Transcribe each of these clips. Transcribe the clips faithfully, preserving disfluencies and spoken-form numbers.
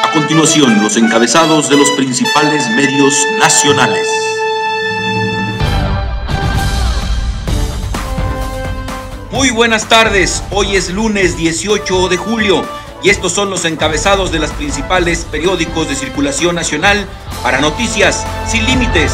A continuación, los encabezados de los principales medios nacionales. Muy buenas tardes, hoy es lunes dieciocho de julio y estos son los encabezados de los principales periódicos de circulación nacional para Noticias Sin Límites.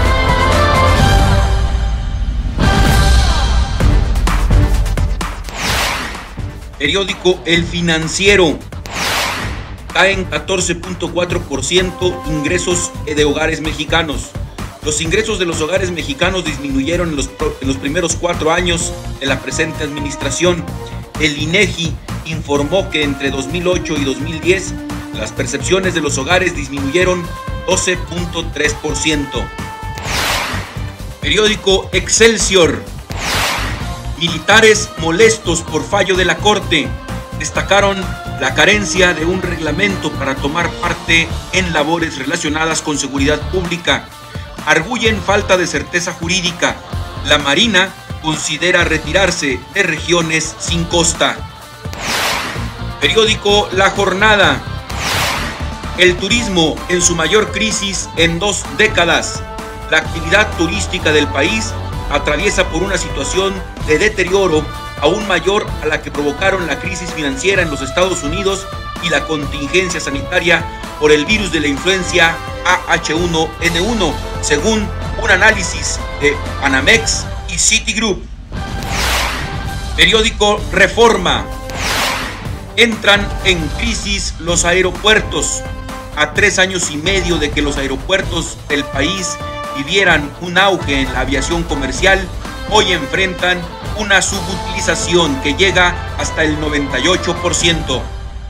Periódico El Financiero. Caen catorce punto cuatro por ciento ingresos de hogares mexicanos. Los ingresos de los hogares mexicanos disminuyeron en los, en los primeros cuatro años de la presente administración. El INEGI informó que entre dos mil ocho y dos mil diez las percepciones de los hogares disminuyeron doce punto tres por ciento. Periódico Excelsior. Militares molestos por fallo de la Corte. Destacaron la carencia de un reglamento para tomar parte en labores relacionadas con seguridad pública. Arguyen falta de certeza jurídica. La Marina considera retirarse de regiones sin costa. Periódico La Jornada. El turismo en su mayor crisis en dos décadas. La actividad turística del país atraviesa por una situación de deterioro aún mayor a la que provocaron la crisis financiera en los Estados Unidos y la contingencia sanitaria por el virus de la influencia A H uno N uno, según un análisis de Banamex y Citigroup. Periódico Reforma. Entran en crisis los aeropuertos. A tres años y medio de que los aeropuertos del país vivieran un auge en la aviación comercial, hoy enfrentan una subutilización que llega hasta el noventa y ocho por ciento.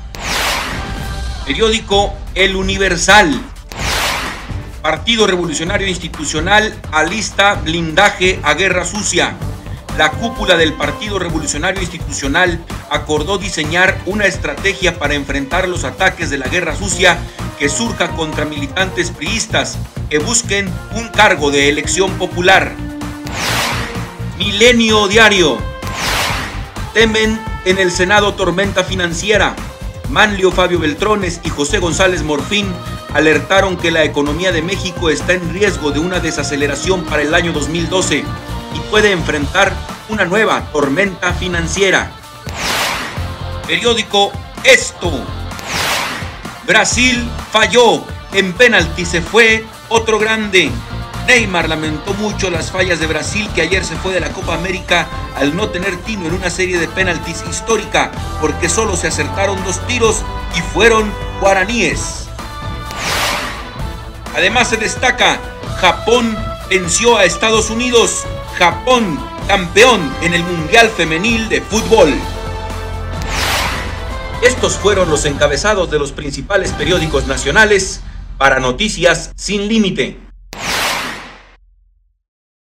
Periódico El Universal. Partido Revolucionario Institucional alista blindaje a guerra sucia. La cúpula del Partido Revolucionario Institucional acordó diseñar una estrategia para enfrentar los ataques de la guerra sucia que surja contra militantes priistas que busquen un cargo de elección popular. Milenio Diario. Temen en el Senado tormenta financiera. Manlio Fabio Beltrones y José González Morfín alertaron que la economía de México está en riesgo de una desaceleración para el año dos mil doce y puede enfrentar una nueva tormenta financiera. Periódico Esto. Brasil falló, en penalti se fue otro grande. Neymar lamentó mucho las fallas de Brasil, que ayer se fue de la Copa América al no tener tino en una serie de penaltis histórica, porque solo se acertaron dos tiros y fueron guaraníes. Además se destaca, Japón venció a Estados Unidos. Japón, campeón en el Mundial Femenil de Fútbol. Estos fueron los encabezados de los principales periódicos nacionales para Noticias Sin Límite.